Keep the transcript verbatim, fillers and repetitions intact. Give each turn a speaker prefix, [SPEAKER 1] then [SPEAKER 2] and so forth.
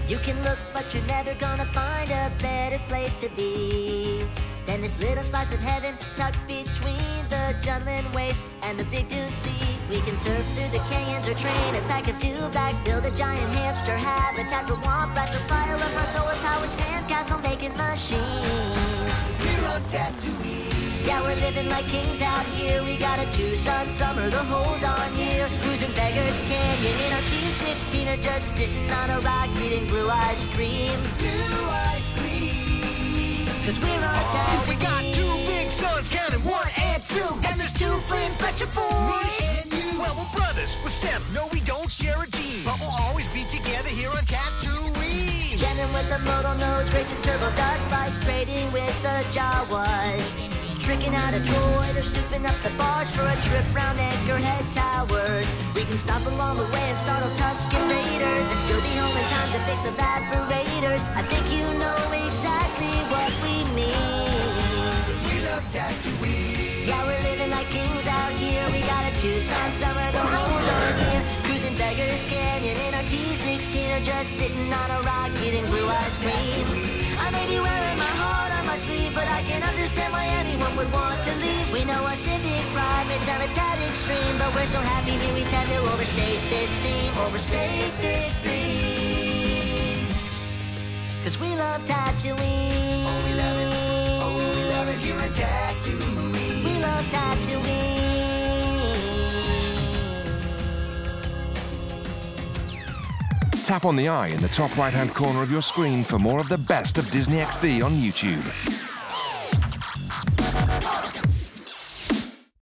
[SPEAKER 1] You can look, but you're never gonna find a better place to be than this little slice of heaven tucked between the Jutland Waste and the Big Dune Sea. We can surf through the canyons or train a pack of dewbacks, build a giant hamster habitat for wombats, or fire up our solar-powered sandcastle making machine.
[SPEAKER 2] We're on Tatooine.
[SPEAKER 1] Yeah, we're living like kings out here. We got a Tucson summer the hold on year. Cruising Beggars Canyon in our T sixteen, or just sitting on a rock eating blue ice cream.
[SPEAKER 2] Blue ice cream.
[SPEAKER 1] Cause we're on Tatooine.
[SPEAKER 2] We got two big sons, counting one and two.
[SPEAKER 1] And there's two flame fletcher boys.
[SPEAKER 2] Me and you. Well, we're brothers. We're STEM. No, we don't share a gene. But we'll always be together here on Tatooine.
[SPEAKER 1] Jenning with the modal nodes, racing turbo dust bikes, trading with the Jawas. Tricking out a droid or souping up the barge for a trip round Anchorhead Towers. We can stop along the way and startle Tusken Raiders and still be home in time to fix the evaporators. I think you know exactly what we mean.
[SPEAKER 2] We love Tatooine.
[SPEAKER 1] Yeah, we're living like kings out here. We got a Tucson summer the whole darn year. Cruising Beggars Canyon in our T sixteen, or just sitting on a rock eating blue ice cream. I may be wearing my heart on my sleeve, but I can understand why anyone would want to leave. We know our civic pride may sound a tad extreme, but we're so happy here we tend to overstate this theme. Overstate this theme. Cause we love Tatooine.
[SPEAKER 2] Oh, we love it. Oh, we love it here on Tatooine.
[SPEAKER 1] We love Tatooine.
[SPEAKER 3] Tap on the eye in the top right-hand corner of your screen for more of the best of Disney X D on YouTube.